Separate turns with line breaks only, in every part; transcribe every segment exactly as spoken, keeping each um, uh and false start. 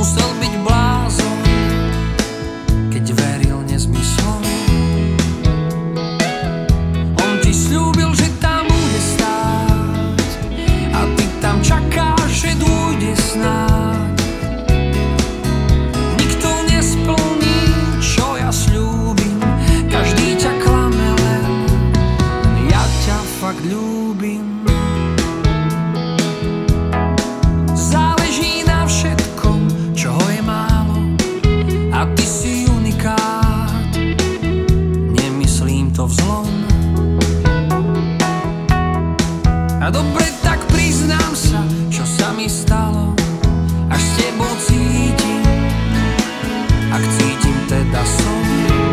musel byť blázon, keď veril nezmyslom. On ti sľúbil, že tam bude stáť a ty tam čakáš, že dôjde snáď. Nikto nesplní, čo ja sľúbim, každý ťa klame len, ja ťa fakt ľúbim. Záleží na všetkom, čoho je málo, a ty si unikát, nemyslím to vzlom. A dobre, tak priznám sa, čo sa mi stalo, až s tebou cítim, ak cítim, teda som.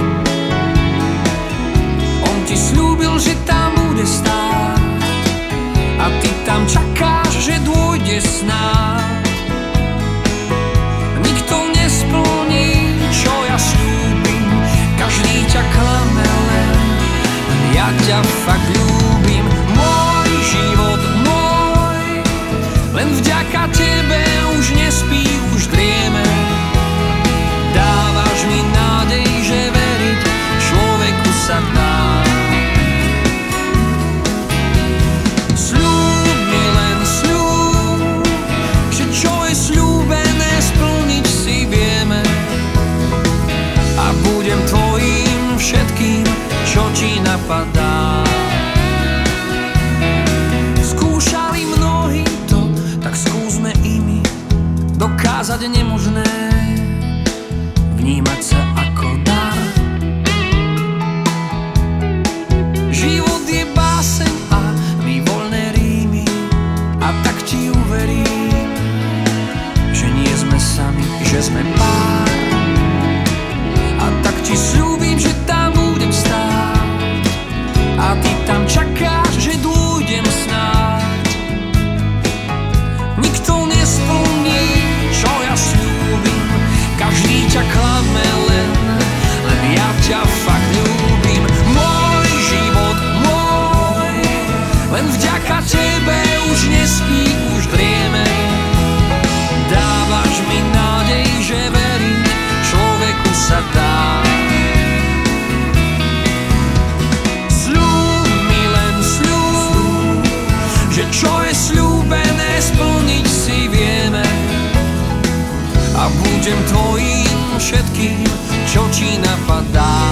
On ti sľúbil, že tam bude stáť a ty tam čakáš, že dôjde snáď. Nikto nesplní, čo ja sľúbim, každý ťa klame len, len ja ťa fakt ľúbim. Môj život, môj, len vďaka tebe už nespí, už drieme. Dávaš mi nádej, že veriť človeku sa dá. Sľub mi len sľub, že čo je sľúbené, splniť si vieme. A budem tvojím všetkým, čo ti napadá. Skúšali mnohí to, tak skúsme i my dokázať nemožné, vnímať sa ako dar. Život je báseň a my voľné rímy, a tak ti uverím, že nie sme sami, že sme pár. A tak ti sľúbim, že tam budem stáť a ty tam čakáš, že dôjdem snáď. Nikto nesplní, čo ja sľúbim, každý ťa klame len, len ja ťa fakt ľúbim. Môj život, môj, len vďaka tebe už nespí, už drieme. Dávaš mi nádej, že veriť človeku sa dá. Sľub mi len sľub, že čo je sľúbené, splniť si vieme. A budem tvojím všetkým, čo ti napadá.